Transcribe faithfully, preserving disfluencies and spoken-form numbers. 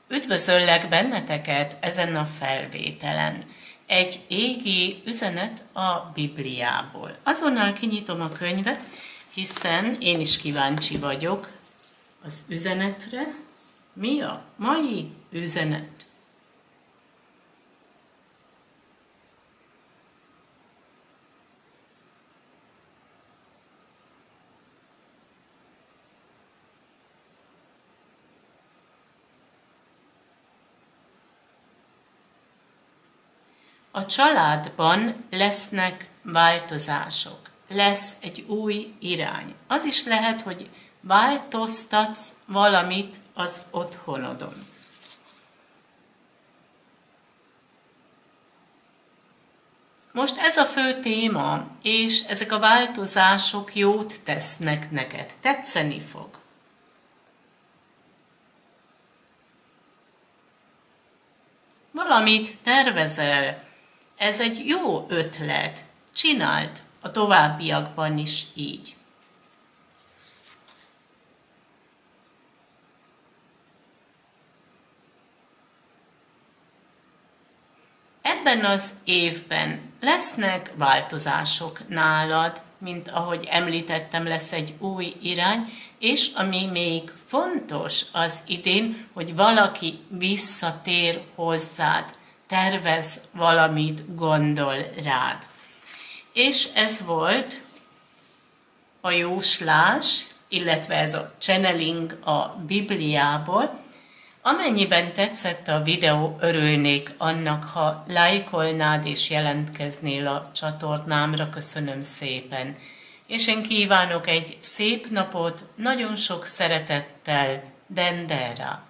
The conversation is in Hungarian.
Üdvözöllek benneteket ezen a felvételen. Egy égi üzenet a Bibliából. Azonnal kinyitom a könyvet, hiszen én is kíváncsi vagyok az üzenetre. Mi a mai üzenet? A családban lesznek változások, lesz egy új irány. Az is lehet, hogy változtatsz valamit az otthonodon. Most ez a fő téma, és ezek a változások jót tesznek neked, tetszeni fog. Valamit tervezel, ez egy jó ötlet, csináld a továbbiakban is így. Ebben az évben lesznek változások nálad, mint ahogy említettem, lesz egy új irány, és ami még fontos az idén, hogy valaki visszatér hozzád, tervez valamit, gondol rád. És ez volt a jóslás, illetve ez a channeling a Bibliából. Amennyiben tetszett a videó, örülnék annak, ha lájkolnád és jelentkeznél a csatornámra. Köszönöm szépen. És én kívánok egy szép napot, nagyon sok szeretettel, Dendera.